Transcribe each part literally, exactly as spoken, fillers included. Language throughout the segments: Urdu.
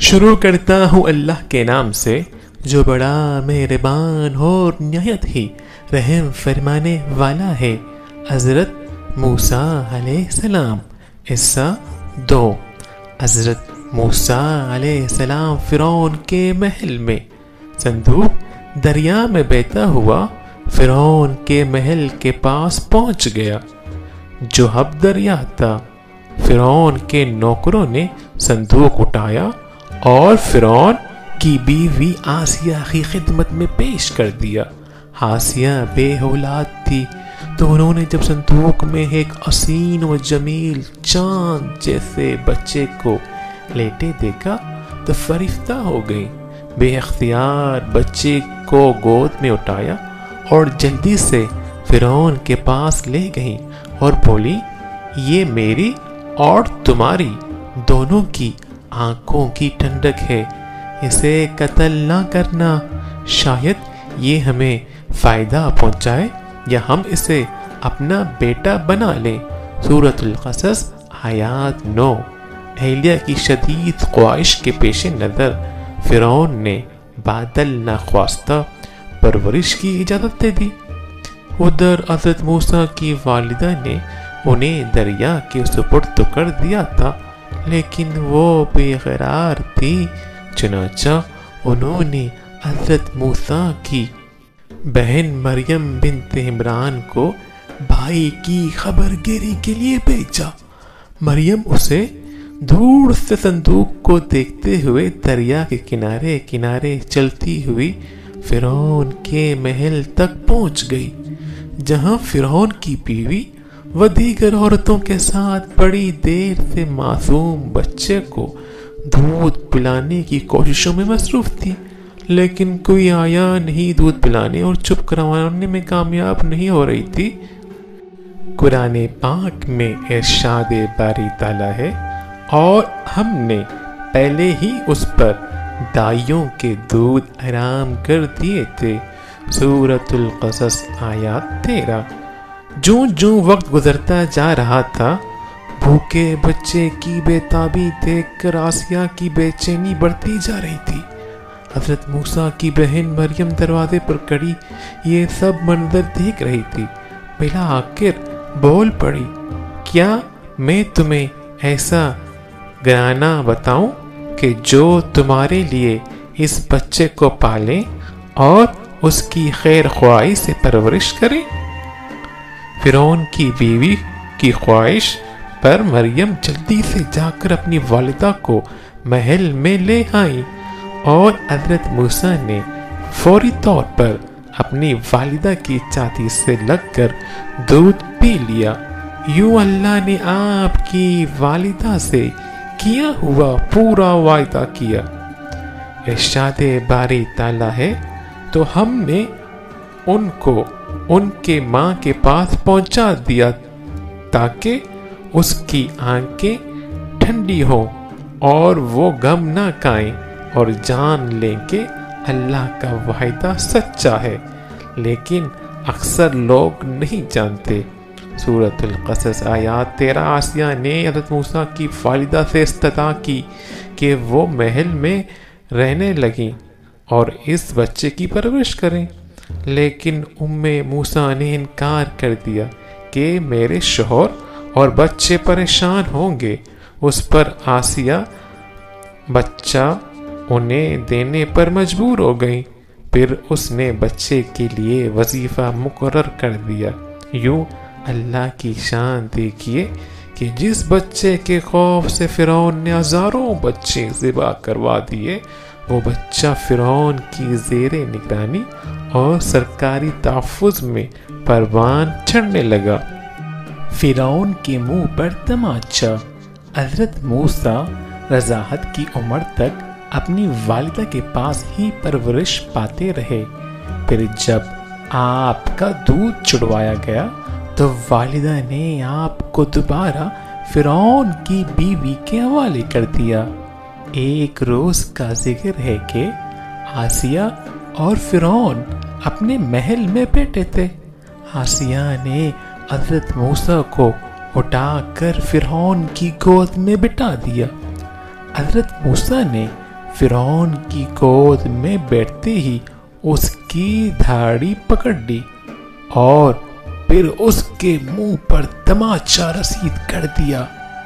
شروع کرتا ہوں اللہ کے نام سے جو بڑا مہربان اور نہایت ہی رحم فرمانے والا ہے۔ حضرت موسیٰ علیہ السلام۔ حصہ دو۔ حضرت موسیٰ علیہ السلام فرعون کے محل میں۔ صندوق دریا میں بہتا ہوا فرعون کے محل کے پاس پہنچ گیا جو اب دریا تھا۔ فرعون کے نوکروں نے صندوق اٹھایا اور فرعون کی بیوی آسیہ کی خدمت میں پیش کر دیا۔ آسیہ بے اولاد تھی تو انہوں نے جب صندوق میں ایک حسین و جمیل چاند جیسے بچے کو لیٹے دیکھا تو فریفتہ ہو گئی۔ بے اختیار بچے کو گود میں اٹھایا اور جلدی سے فرعون کے پاس لے گئی اور بولی، یہ میری اور تمہاری دونوں کی آنکھوں کی ٹھنڈک ہے، اسے قتل نہ کرنا، شاید یہ ہمیں فائدہ پہنچائے یا ہم اسے اپنا بیٹا بنا لیں۔ سورۃ القصص آیات نو۔ اہلیہ کی شدید خواہش کے پیش نظر فرعون نے بادل ناخواستہ پرورش کی اجازت دے دی۔ ادھر حضرت موسیٰ کی والدہ نے انہیں دریا کے سپرد تو کر دیا تھا لیکن وہ بے قرار تھی، چنانچہ انہوں نے حضرت موسیٰ کی بہن مریم بنت عمران کو بھائی کی خبر گیری کے لیے بھیجا۔ مریم اسے دور سے صندوق کو دیکھتے ہوئے دریا کے کنارے کنارے چلتی ہوئی فرعون کے محل تک پہنچ گئی، جہاں فرعون کی بیوی و دیگر عورتوں کے ساتھ بڑی دیر سے معصوم بچے کو دودھ پلانے کی کوششوں میں مصروف تھی، لیکن کوئی آیا نہیں دودھ پلانے اور چپ کروانے میں کامیاب نہیں ہو رہی تھی۔ قرآن پاک میں ارشاد باری تعالیٰ ہے، اور ہم نے پہلے ہی اس پر دائیوں کے دودھ حرام کر دیے تھے۔ سورۃ القصص آیات تیرہ۔ جوں جوں وقت گزرتا جا رہا تھا، بھوکے بچے کی بے تابی دیکھ کر آسیہ کی بے چینی بڑھتی جا رہی تھی۔ حضرت موسیٰ کی بہن مریم دروازے پر کھڑی یہ سب منظر دیکھ رہی تھی۔ بلا آخر بول پڑی، کیا میں تمہیں ایسا گرانا بتاؤں کہ جو تمہارے لیے اس بچے کو پالے اور اس کی خیر خواہی سے پرورش کرے؟ فرعون کی بیوی کی خواہش پر مریم جلدی سے جا کر اپنی والدہ کو محل میں لے آئی اور حضرت موسیٰ نے فوری طور پر اپنی والدہ کی چھاتی سے لگ کر دودھ پی لیا۔ یوں اللہ نے آپ کی والدہ سے کیا ہوا پورا وعدہ کیا۔ ارشاد باری تعالیٰ ہے، تو ہم نے ان کو ان کے ماں کے پاس پہنچا دیا تاکہ اس کی آنکھیں ٹھنڈی ہوں اور وہ غم نہ کھائیں اور جان لیں کہ اللہ کا وعدہ سچا ہے، لیکن اکثر لوگ نہیں جانتے۔ سورۃ القصص آیات تیرہ۔ آسیہ نے حضرت موسیٰ کی والدہ سے استدعا کی کہ وہ محل میں رہنے لگیں اور اس بچے کی پرورش کریں، لیکن ام موسیٰ نے انکار کر دیا کہ میرے شوہر اور بچے پریشان ہوں گے۔ اس پر آسیہ بچہ انہیں دینے پر مجبور ہو گئی۔ پھر اس نے بچے کے لیے وظیفہ مقرر کر دیا۔ یوں اللہ کی شان دیکھیے کہ جس بچے کے خوف سے فرعون نے ہزاروں بچے ذبح کروا دیے، وہ بچہ فرعون کی زیر نگرانی اور سرکاری تحفظ میں پروان چڑھنے لگا۔ فرعون کے منہ پر تماچا۔ حضرت موسیٰ رضاعت کی عمر تک اپنی والدہ کے پاس ہی پرورش پاتے رہے۔ پھر جب آپ کا دودھ چھڑوایا گیا تو والدہ نے آپ کو دوبارہ فرعون کی بیوی کے حوالے کر دیا۔ ایک روز کا ذکر ہے کہ آسیہ اور فرعون اپنے محل میں بیٹھے تھے۔ آسیہ نے حضرت موسیٰ کو اٹھا کر فرعون کی گود میں بٹھا دیا۔ حضرت موسیٰ نے فرعون کی گود میں بیٹھتے ہی اس کی دھاڑی پکڑ لی اور پھر اس کے منہ پر تماچا رسید کر دیا۔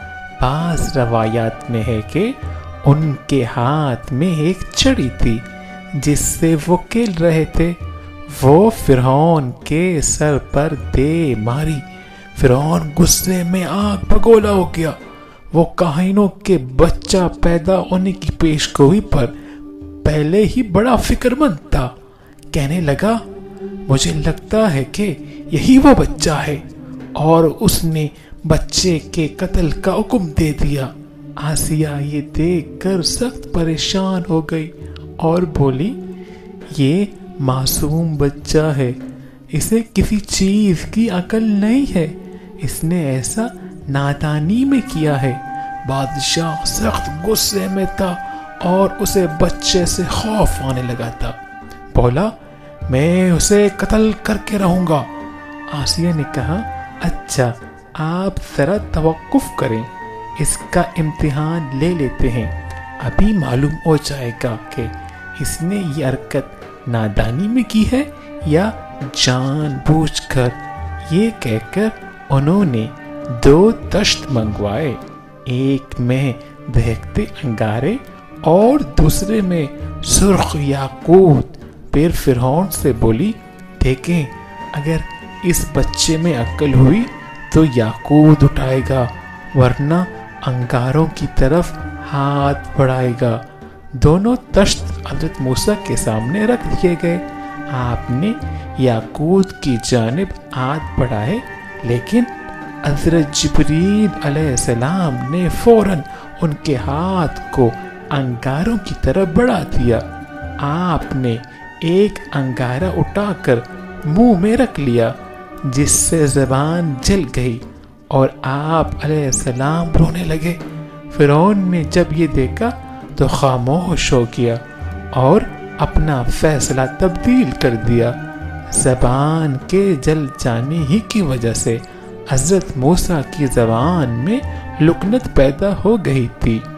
بعض روایات میں ہے کہ ان کے ہاتھ میں ایک چھڑی تھی جس سے وہ کھیل رہے تھے، وہ فرعون کے سر پر دے ماری۔ فرعون غصے میں آگ بگولا ہو گیا۔ وہ کاہنوں کے بچہ پیدا ہونے کی پیش گوئی پر پہلے ہی بڑا فکر مند تھا۔ کہنے لگا، مجھے لگتا ہے کہ یہی وہ بچہ ہے، اور اس نے بچے کے قتل کا حکم دے دیا۔ آسیہ یہ دیکھ کر سخت پریشان ہو گئی اور بولی، یہ معصوم بچہ ہے، اسے کسی چیز کی عقل نہیں ہے، اس نے ایسا نادانی میں کیا ہے۔ بادشاہ سخت غصے میں تھا اور اسے بچے سے خوف آنے لگا تھا۔ بولا، میں اسے قتل کر کے رہوں گا۔ آسیہ نے کہا، اچھا آپ ذرا توقف کریں، اس کا امتحان لے لیتے ہیں، ابھی معلوم ہو جائے گا کہ اس نے یہ حرکت نادانی میں کی ہے یا جان بوجھ کر۔ یہ کہہ کر انہوں نے دو تشت منگوائے، ایک میں دہکتے انگارے اور دوسرے میں سرخ یاقوت۔ پھر فرعون سے بولی، دیکھیں اگر اس بچے میں عقل ہوئی تو یاقوت اٹھائے گا، ورنہ انگاروں کی طرف ہاتھ بڑھائے گا۔ دونوں تشت حضرت موسیٰ کے سامنے رکھ دیے گئے۔ آپ نے یاقوت کی جانب ہاتھ بڑھائے، لیکن حضرت جبریل علیہ السلام نے فوراً ان کے ہاتھ کو انگاروں کی طرف بڑھا دیا۔ آپ نے ایک انگارہ اٹھا کر منہ میں رکھ لیا، جس سے زبان جل گئی اور آپ علیہ السلام رونے لگے۔ فرعون نے جب یہ دیکھا تو خاموش ہو گیا اور اپنا فیصلہ تبدیل کر دیا۔ زبان کے جل جانے ہی کی وجہ سے حضرت موسیٰ کی زبان میں لکنت پیدا ہو گئی تھی۔